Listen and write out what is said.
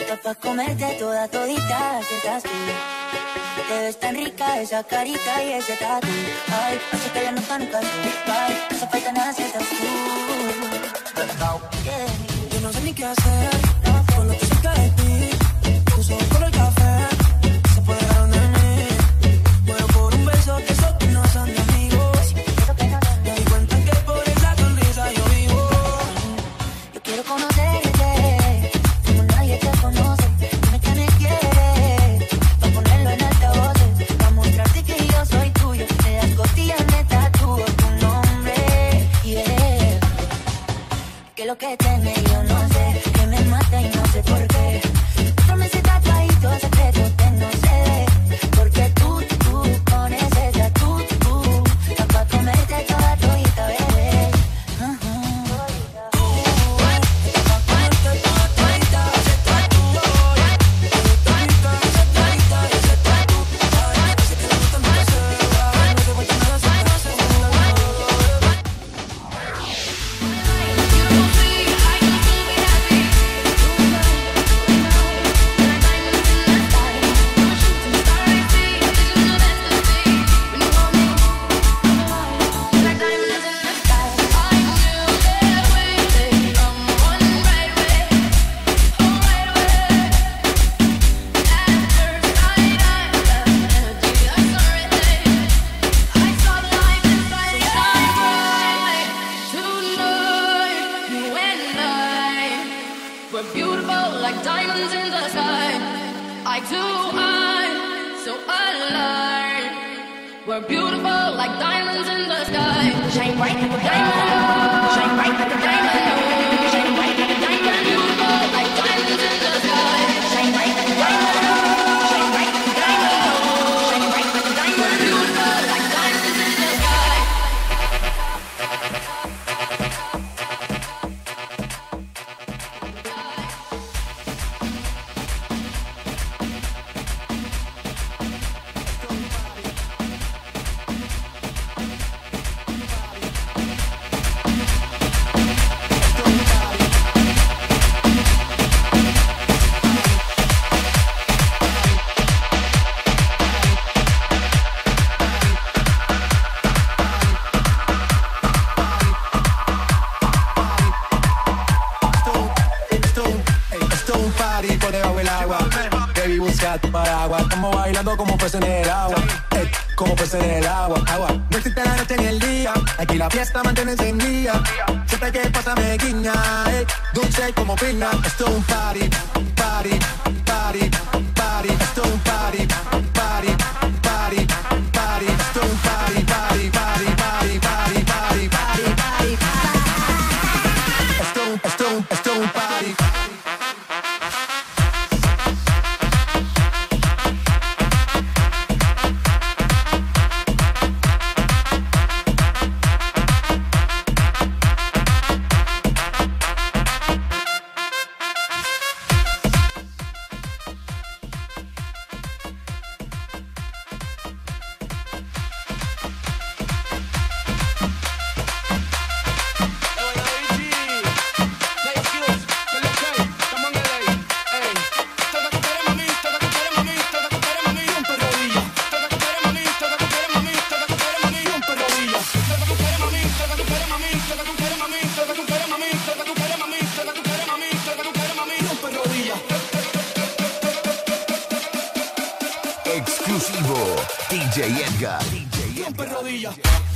Pa' comerte toda todita, si estás tú. Te ves tan rica esa carita y ese tatu. Ay, así que la nota nunca se cae. No hace falta nada si estás tú. Yo no sé ni qué hacer con lo que cerca de ti. Tus ojos color café se apoderaron de mí. Muero por un beso de esos que no son de amigos. Me di cuenta que por esa sonrisa yo vivo. Yo quiero conocerte como nadie te conoce. Dime que me quieres pa' ponerlo en altavoces, pa' mostrarte que yo soy tuyo. De las costillas me tatúo tu nombre, yeah. Que lo que tiene yo no sé, que me mata y no sé por qué. Tome ese tatuadito secreto que no se ve, porque tú con ese tatu, está pa' comerte toda todita, bebé. We're beautiful like diamonds in the sky. Eye to eye, so alive. We're beautiful like diamonds in the sky. Shine bright like a diamond. Shine bright like a diamond. Shine bright like a diamond. Beautiful like diamonds in the sky. Shine bright like a diamond. Shine bright like a diamond. Shine bright like a diamond. Beautiful like diamonds in the sky. Por debajo del agua, baby, busca tu paraguas. Estamos bailando como peces en el agua, como peces en el agua. No existe la noche ni el día, aquí la fiesta mantiene encendida. Siempre que pasa me guiña, dulce como piña. Esto es un party, party, party, party. Esto es un party, party, party, party. Esto es un party, party, party, party, party, party, party, party. Esto es un party. Exclusivo DJ Edgar. Rompe rodillas.